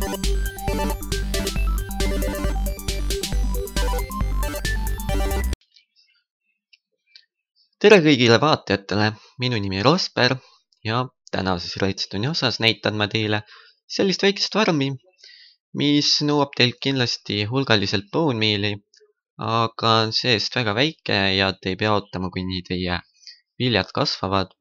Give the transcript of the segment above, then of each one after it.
tere kõigile vaatajatele, minu nimi Rosper ja tänases Redstone'i osas näitan ma teile sellist väikest farmi, mis nõuab teilt kindlasti hulgaliselt bone meal'i, aga on seest väga väike ja te ei pea ootama, kuni teie viljad kasvavad.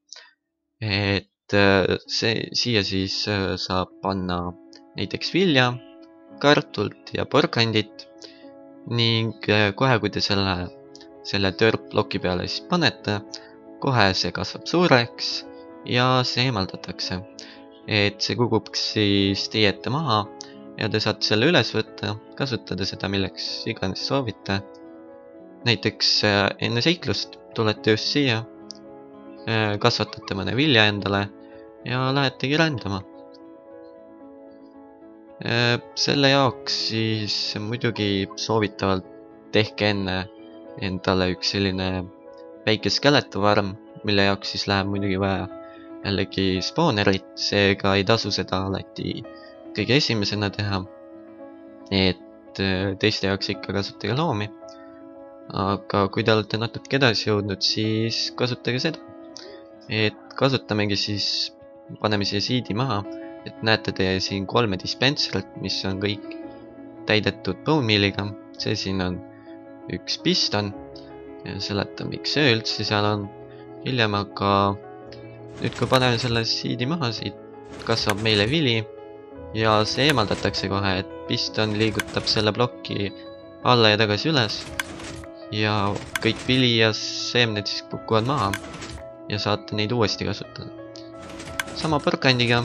Siia siis saab panna näiteks vilja, kartult ja porgandit ning kohe, kui te selle törploki peale siis panete, kohe see kasvab suureks ja see eemaldatakse. Et see kukuks siis teie ette maha ja te saate selle üles võtta, kasutada seda milleks iganes soovite. Näiteks enne seiklust tulete just siia, kasvatate mõne vilja endale ja lähetegi rändama. Selle jaoks siis muidugi soovitavalt tehke enne endale üks selline väike skeletofarm, mille jaoks siis läheb muidugi vaja jällegi spawnerit, seega ei tasu seda alati kõige esimesena teha. Et teiste jaoks ikka kasutage loomi. Aga kui te olete natuke edasi jõudnud, siis kasutage seda. Et kasutamegi siis, paneme siia seedi maha, et näete te siin 3 dispenserit, mis on kõik täidetud bone meal'iga. See siin on üks piston ja seletan, miks see üldse seal on hiljem, aga nüüd kui paneme selle seedi maha, siit kasvab meile vili ja see eemaldatakse kohe, et piston liigutab selle ploki alla ja tagasi üles ja kõik vili ja seemned siis kukuvad maha ja saate neid uuesti kasutada. Sama porgandiga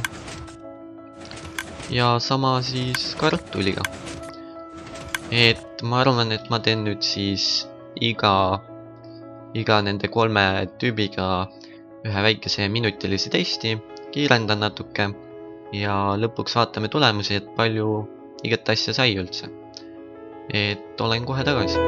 ja sama siis kartuliga. Et ma arvan, et ma teen nüüd siis iga nende 3 tüübiga ühe väikese minutilise testi, kiirendan natuke ja lõpuks vaatame tulemusi, et palju igat asja sai üldse. Et olen kohe tagasi.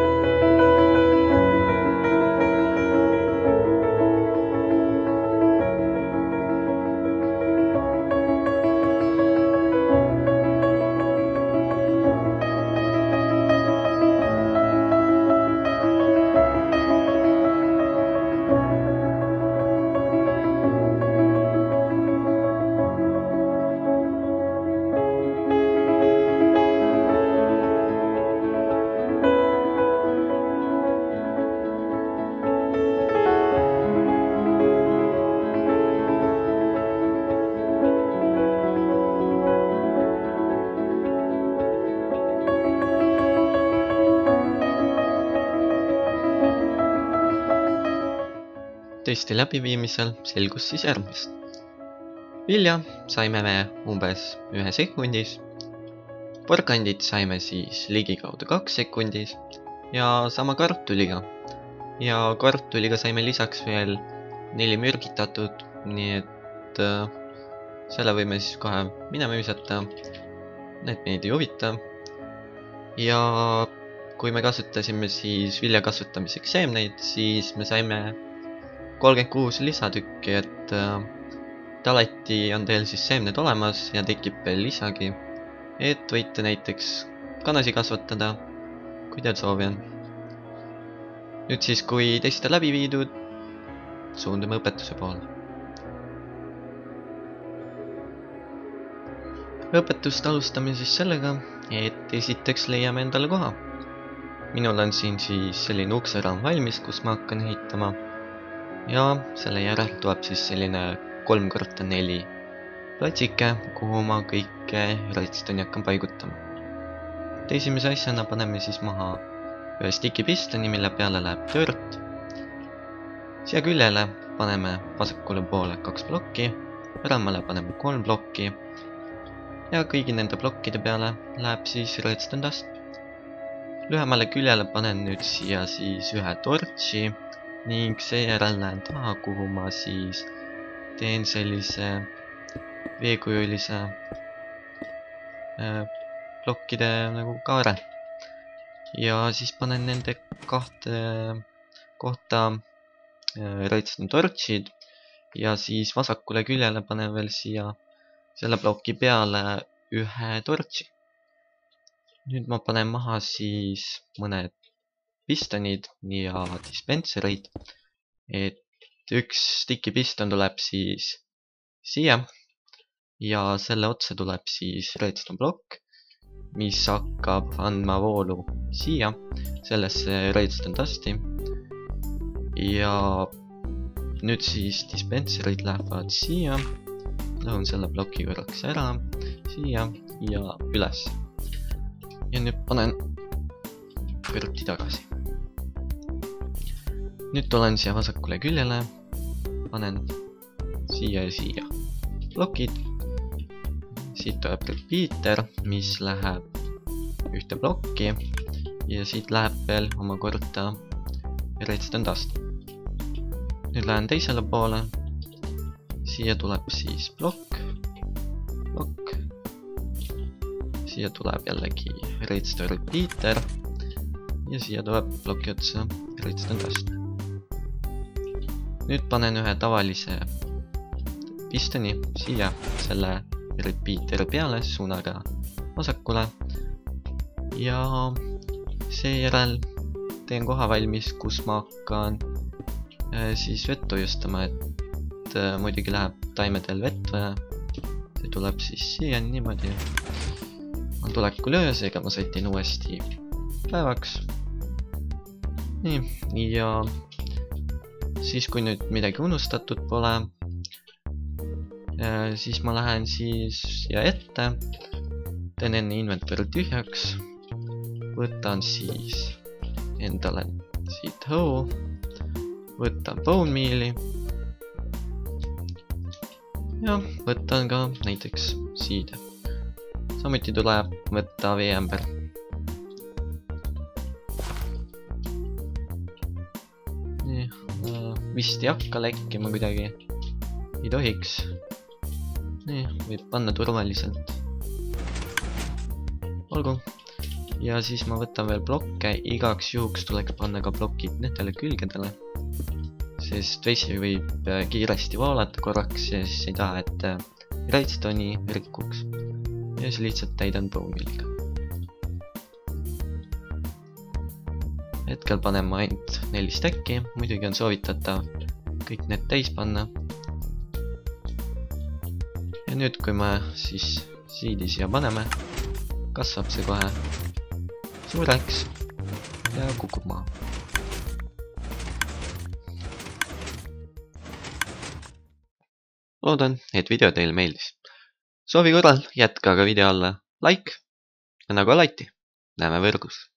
Testi läbiviimisel selgus siis järgmist. Vilja saime me umbes 1 sekundis, porgandit saime siis ligikaudu 2 sekundis ja sama kartuliga. Ja kartuliga saime lisaks veel 4 mürgitatud, nii et selle võime siis kohe minema visata, need meid ei huvita. Ja kui me kasutasime siis vilja kasvatamiseks seemneid, siis me saime 36 lisatükki, et alati on teil siis seemned olemas ja tekib veel lisagi, et võite näiteks kanasi kasvatada, kui teil soovi on. Nüüd siis, kui test on läbi viidud, suundume õpetuse poole. Õpetust alustame siis sellega, et esiteks leiame endale koha. Minul on siin siis selline ukseraam valmis, kus ma hakkan ehitama. Ja selle järel tuleb siis selline 3x4 platsike, kuhu ma kõike redstone'i hakkan paigutama. Esimese asjana paneme siis maha ühe sticky pistoni, mille peale läheb dirt. Siia küljele paneme vasakule poole 2 plokki, paremale paneme 3 plokki ja kõigi nende plokkide peale läheb siis redstone dust. Lühemale küljele panen nüüd siia siis ühe tortši ning seejärel lähen taha, kuhu ma siis teen sellise veekujulise plokkide nagu kaare. Ja siis panen nende 2 kohta redstone torchid ja siis vasakule küljele panen veel siia selle ploki peale ühe tortsi. Nüüd ma panen maha siis mõned pistonid ja dispensereid, et üks sticky piston tuleb siis siia ja selle otsa tuleb siis redstone plokk, mis hakkab andma voolu siia, sellesse redstone dusti. Ja nüüd siis dispenserid lähevad siia, lõhun selle ploki korraks ära, siia ja üles. Ja nüüd panen kõrvuti tagasi. Nüüd tulen siia vasakule küljele, panen siia ja siia plokid. Siit tuleb repeater, mis läheb ühte plokki ja siit läheb veel omakorda redstone dust. Nüüd lähen teisele poole, siia tuleb siis plokk, siia tuleb jällegi redstone repeater ja siia tuleb ploki otsa redstone dust. Nüüd panen ühe tavalise pistoni siia selle repeateri peale suunaga vasakule ja seejärel teen koha valmis, kus ma hakkan siis vett hoiustama, et muidugi läheb taimedel vett vaja. See tuleb siis siia niimoodi. On tulekul öö, seega ma sätin uuesti päevaks. Nii, ja siis kui nüüd midagi unustatud pole, siis ma lähen siis siia ette, teen enne inventory tühjaks, võtan siis endale siit hõu, võtan bone meal'i ja võtan ka näiteks siide. Samuti tuleb võtta veeämber. Nii, vist ei hakka lekkima kuidagi, ei tohiks. Nii, võib panna turvaliselt. Olgu. Ja siis ma võtan veel blokke, igaks juhuks tuleks panna ka blokid nendele külgedele. Sest vesi võib kiiresti voolata korraks ja siis ei taha, et redstone'i rikkuks. Ja siis lihtsalt täidan bone meal'iga. Hetkel panen ma ainult 4 stacki, muidugi on soovitatav kõik need täis panna. Ja nüüd, kui me siis siidi siia paneme, kasvab see kohe suureks ja kukub maha. Loodan, et video teile meeldis. Soovi korral jätka ka video alla like ja nagu alati, näeme võrgus.